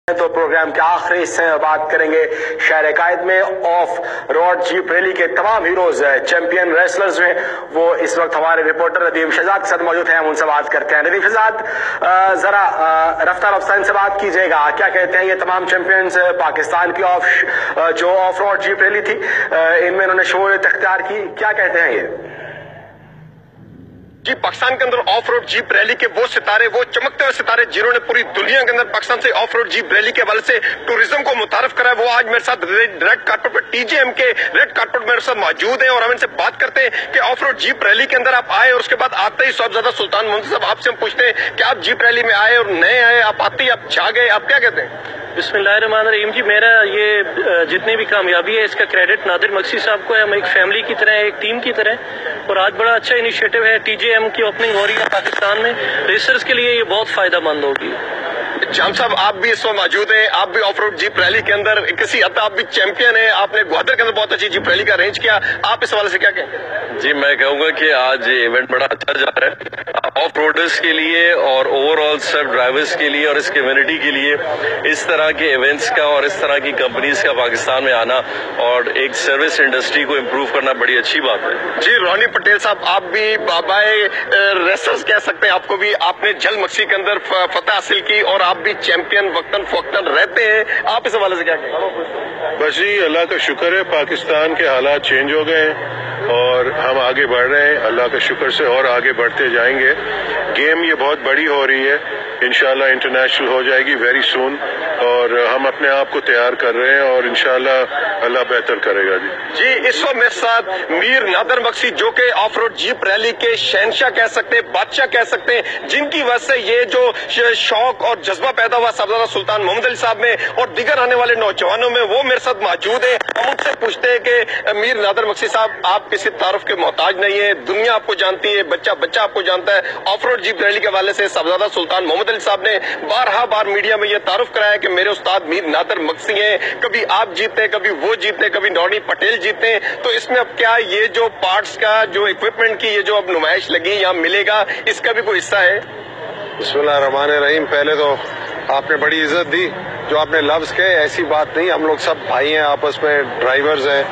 تو پروگرام کے آخری حصے میں بات کریں گے شہر قائد میں آف روڈ جیپ ریلی کے تمام ہیروز چیمپئن ریسلرز میں وہ اس وقت ہمارے رپورٹر ندیم شہزاد کے ساتھ موجود ہیں. ہم ان سے بات کرتے ہیں. ندیم شہزاد، ذرا رفتہ ان سے بات کیجیے گا، کیا کہتے ہیں یہ تمام چیمپئنز پاکستان کی جو آف روڈ جیپ ریلی تھی ان میں انہوں نے شمولیت اختیار کی، کیا کہتے ہیں یہ؟ جی، پاکستان کے اندر آف روڈ جیپ ریلی کے وہ ستارے، وہ چمکتے ہوئے ستارے جنہوں نے پوری دنیا کے اندر پاکستان سے آف روڈ جیپ ریلی کے حوالے سے ٹوریزم کو متعارف کرا ہے، وہ آج میرے ساتھ ریڈ کارپٹ پر ٹی جے ایم کے ریڈ کارپٹ میرے ساتھ موجود ہیں اور ہم ان سے بات کرتے ہیں کہ آف روڈ جیپ ریلی کے اندر آپ آئے اور اس کے بعد آتے ہی صاحبزادہ سلطان محمد صاحب آپ سے ہم پوچھتے ہیں کہ آپ جیپ ریلی میں آئے اور نئے آئے، آپ آتے ہی آپ چھا گئے، آپ کیا کہتے ہیں؟ بسم اللہ الرحمن الرحیم. جی، میرا یہ جتنی بھی کامیابی ہے اس کا کریڈٹ نادر مقصی صاحب کو ہے. ہم ایک فیملی کی طرح، ایک ٹیم کی طرح، اور آج بڑا اچھا انیشیٹو ہے. ٹی جے ایم کی اوپننگ ہو رہی ہے پاکستان میں، ریسرز کے لیے یہ بہت فائدہ مند ہوگی. جام صاحب، آپ بھی اس وقت موجود ہیں، آپ بھی آف روڈ جیپ ریلی کے اندر کسی حد تک آپ بھی چیمپئن ہیں، آپ نے گوادر کے اندر بہت اچھی جیپ ریلی کا ارینج کیا، آپ اس حوالے سے کیا کہیں گے؟ جی، میں کہوں گا کہ آج یہ ایونٹ بڑا اچھا جا رہا ہے آف روڈرز کے لیے اور اوور آل سب ڈرائیورز کے لیے اور اس کمیونٹی کے لیے. اس طرح کے ایونٹس کا اور اس طرح کی کمپنیز کا پاکستان میں آنا اور ایک سروس انڈسٹری کو امپروو کرنا بڑی اچھی بات ہے. جی، رونی پٹیل صاحب، آپ بھی بابائے ریسرز کہہ سکتے ہیں، آپ کو بھی، آپ نے جل مکسی کے اندر فتح حاصل کی اور آپ بھی چیمپئن وقتاً فوقتاً رہتے ہیں، آپ اس حوالے سے کیا کہیں؟ بس جی، اللہ کا شکر ہے، پاکستان کے حالات چینج ہو گئے ہیں اور ہم آگے بڑھ رہے ہیں. اللہ کا شکر سے اور آگے بڑھتے جائیں گے. گیم یہ بہت بڑی ہو رہی ہے، انشاءاللہ انٹرنیشنل ہو جائے گی ویری سون، اور ہم اپنے آپ کو تیار کر رہے ہیں اور انشاءاللہ اللہ بہتر کرے گا. جی، اس وقت میرے ساتھ میر نادر مقصی، جو کہ آف روڈ جیپ ریلی کے شہنشاہ کہہ سکتے ہیں، بادشاہ کہہ سکتے ہیں، جن کی وجہ سے یہ جو شوق اور جذبہ پیدا ہوا صاحبزادہ سلطان محمد علی صاحب میں اور دیگر آنے والے نوجوانوں میں، وہ میرے ساتھ موجود ہیں. ہم ان سے پوچھتے ہیں کہ میر نادر مقصی صاحب، آپ کسی تعارف کے محتاج نہیں ہیں، دنیا آپ کو جانتی ہے، بچہ آپ کو جانتا ہے. آف روڈ جیپ ریلی کے حوالے سے صاحبزادہ سلطان محمد علی صاحب نے بار میڈیا میں یہ تعارف کرایا کہ میرے استاد میر نادر مقصی ہیں. کبھی آپ جیتے ہیں، کبھی وہ جیتے ہیں، کبھی نورنی پٹیل جیتے ہیں. تو اس میں اب کیا یہ جو پارٹس کا، جو اکوپمنٹ کی یہ جو اب نمائش لگی یہاں ملے گا، اس کا بھی کوئی حصہ ہے؟ بسم اللہ الرحمن الرحیم. پہلے تو آپ نے بڑی عزت دی، جو آپ نے لفظ کہے ایسی بات نہیں، ہم لوگ سب بھائی ہیں آپس میں، ڈرائیورز ہیں.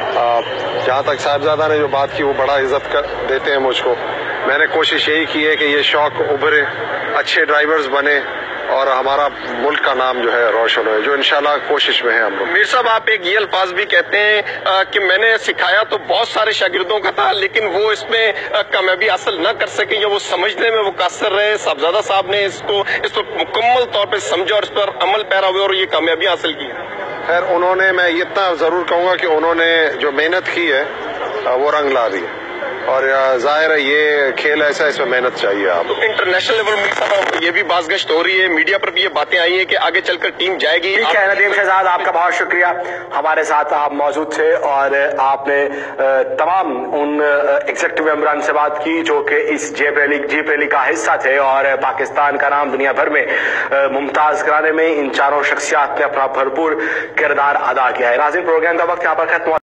جہاں تک صاحبزادہ نے جو بات کی وہ بڑا عزت دیتے ہیں مجھ کو. میں نے کوشش یہی کی ہے کہ یہ شوق ابھرے، اچھے ڈرائیورز بنے اور ہمارا ملک کا نام جو ہے روشن ہوئے، جو انشاءاللہ کوشش میں ہے ہم لوگ. میر صاحب، آپ ایک یہ الفاظ بھی کہتے ہیں کہ میں نے سکھایا تو بہت سارے شاگردوں کا تھا، لیکن وہ اس میں کامیابی حاصل نہ کر سکے یا وہ سمجھنے میں وہ قاصر رہے. صاحبزادہ صاحب نے اس کو مکمل طور پہ سمجھا اور اس پر عمل پیرا ہوئے اور یہ کامیابی حاصل کی. خیر، انہوں نے، میں اتنا ضرور کہوں گا کہ انہوں نے جو محنت کی ہے وہ رنگ لا دی، اور ظاہر ہے یہ کھیل ایسا، اس میں محنت چاہیے. آپ انٹرنیشنل لیول میں یہ بھی باز گشت ہو رہی ہے، میڈیا پر بھی یہ باتیں آئی ہیں کہ آگے چل کر ٹیم جائے گی. ٹھیک ہے ندیم شہزاد، آپ کا بہت شکریہ، ہمارے ساتھ آپ موجود تھے اور آپ نے تمام ان ایگزیکٹو ممبران سے بات کی جو کہ اس جیپ ریلی کا حصہ تھے اور پاکستان کا نام دنیا بھر میں ممتاز کرانے میں ان چاروں شخصیات نے اپنا بھرپور کردار ادا کیا ہے. ناظرین، پروگرام کا وقت یہاں پر ختم ہوا.